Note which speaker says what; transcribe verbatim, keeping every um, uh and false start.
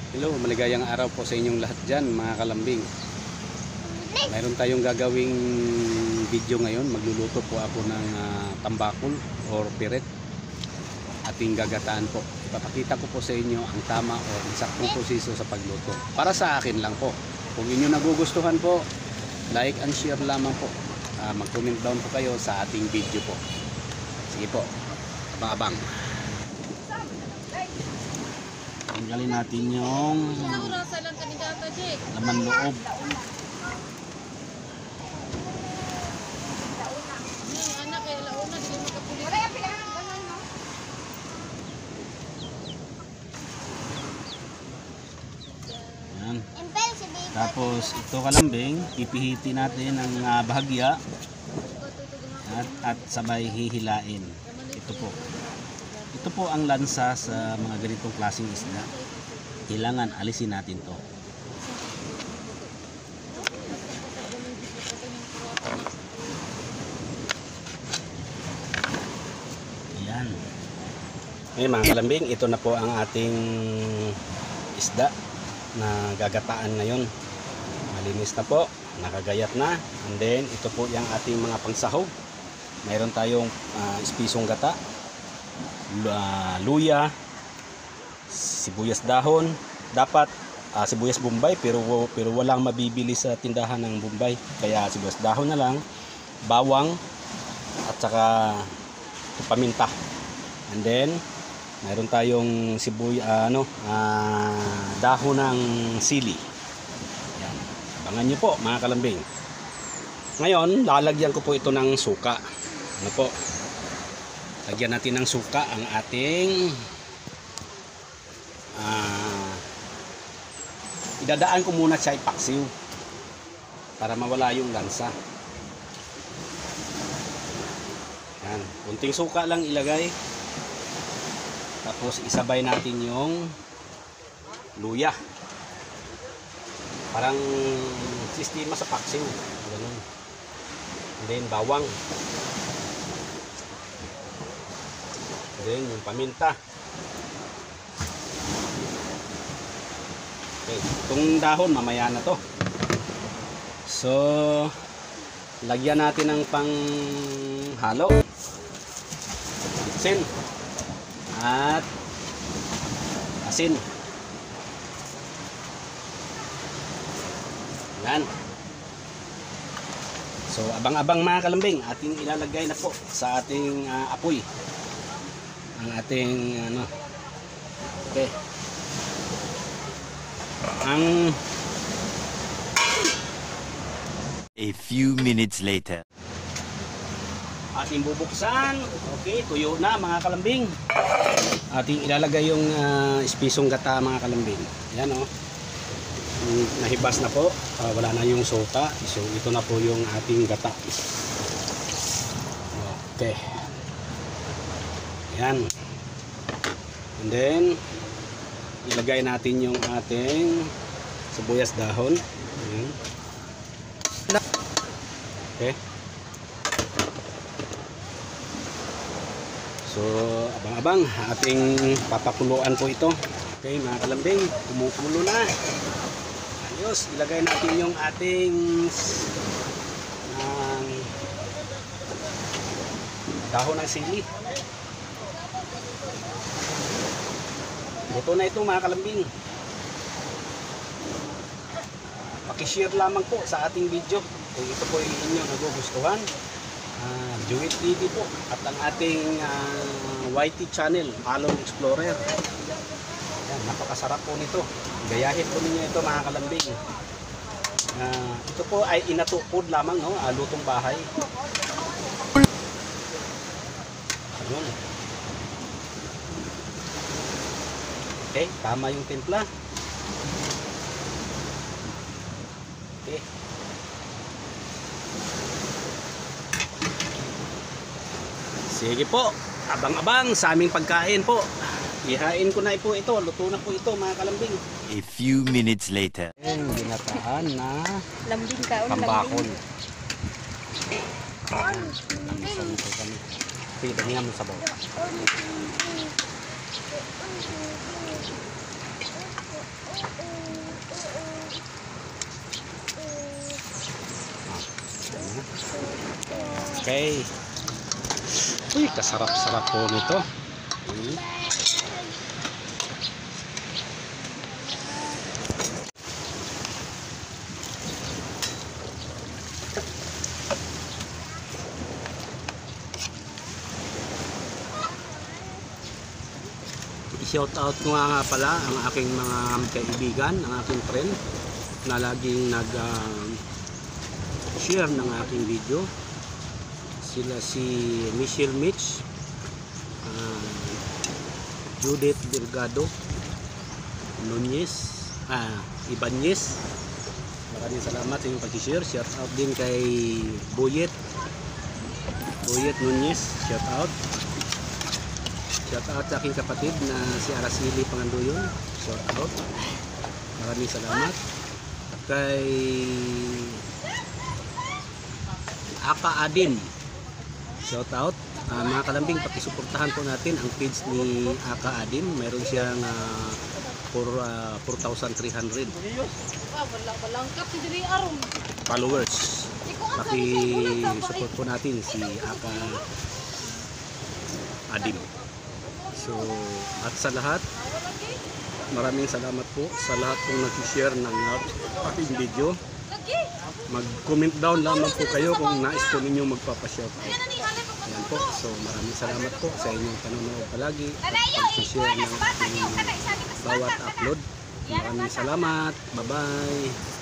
Speaker 1: Hello, maligayang araw po sa inyong lahat dyan mga kalambing. Mayroon tayong gagawing video ngayon. Magluluto po ako ng uh, tambakol or piret. Ating gagataan po. Ipapakita ko po sa inyo ang tama o saktong proseso sa pagluto. Para sa akin lang po. Kung inyo nagugustuhan po, like and share lamang po. Uh, mag-comment down po kayo sa ating video po. Sige po, abang-abang. Tanggalin natin yung laman loob. Yan. Tapos ito kalambing, pipihitin natin ang uh, bahagya at, at sabay hihilain. Ito po. Ito po ang lansa sa mga ganitong klaseng isda. Kailangan alisin natin to. Ayan. Ngayon mga kalambing, ito na po ang ating isda na gagataan ngayon. Malinis na po, nakagayat na. And then ito po yung ating mga pangsahog. Mayroon tayong uh, ispisong gata, Uh, luya, sibuyas dahon. Dapat uh, sibuyas bombay, pero pero walang mabibili sa tindahan ng bombay, kaya sibuyas dahon na lang, bawang at saka paminta. And then mayroon tayong sibuy uh, ano uh, dahon ng sili. Yan. Abangan nyo po mga kalambing. Ngayon lalagyan ko po ito ng suka. Ano po, lagyan natin ng suka ang ating uh, idadaan ko muna sa ipaksiw para mawala yung lansa. Yan, kunting suka lang ilagay. Tapos isabay natin yung luya. Parang sistema sa paksiw. Ganun. And then bawang. Then yung paminta. Okay, itong dahon mamaya na to. So lagyan natin ng panghalo, asin at asin. Yan. So abang-abang mga kalambing, ating ilalagay na po sa ating uh, apoy ang ating ano. Okay, ang
Speaker 2: a few minutes later,
Speaker 1: ating bubuksan. Okay, tuyo na mga kalambing. Ating ilalagay yung uh, ispisong gata mga kalambing. Ayan o, oh. Nahibas na po, uh, wala na yung suka. So ito na po yung ating gata. Okay, yan. And then ilagay natin yung ating sibuyas dahon. Ayan. Okay, so abang-abang, ating papakuluan po ito. Okay mga kalambing, kumukulo na. Ayos, ilagay natin yung ating um, dahon ng sili. Luto na ito mga kalambing. Pakishare lamang po sa ating video kung ito po yung inyo nagugustuhan. uh, Jewit T V po at ang ating uh, Y T channel, Alon Explorer. Yan, napakasarap po nito. Gayahin po ninyo ito mga kalambing. uh, Ito po ay inatukod lamang, no? uh, lutong bahay. Ayun. Okay, tama yung timpla. Okay. Sige po, abang-abang sa aming pagkain po. Ihain ko na po ito, luto na po ito mga kalambing.
Speaker 2: a few minutes later.
Speaker 1: Yung ginataan na
Speaker 3: lambing ka,
Speaker 1: tambakol.
Speaker 3: lambing.
Speaker 1: Sige, tingnan mo sa bawah. Okay. Uy, kasarap-sarap po nito. Hmm. I-shout out ko nga, nga pala ang aking mga kaibigan, ang aking friend na laging nag uh, share ng aking video. Sila si Michelle Mitch, uh, Judith Delgado, Nunez, ah, Ibanez. Maraming salamat sa inyong pag-share. Shout out din kay Boyet Boyet Nunez, shout out. Shout out sa aking kapatid na si Araceli Pangandoyon, shout out. Maraming salamat. Kay Aka Adin, shout out. Uh, mga kalambing, pakisuportahan po natin ang page ni Aka Adin. Mayroon siyang uh, for, uh, four thousand three hundred followers. Paki-support po natin si Aka Adin. So, at sa lahat, maraming salamat po sa lahat pong nag-share ng aking video. Mag-comment down lamang po kayo kung nais po ninyo magpapashout out. Ayan po. So, maraming salamat po sa inyong panonood palagi at pag-share ng aking bawat upload. Maraming salamat. Bye-bye.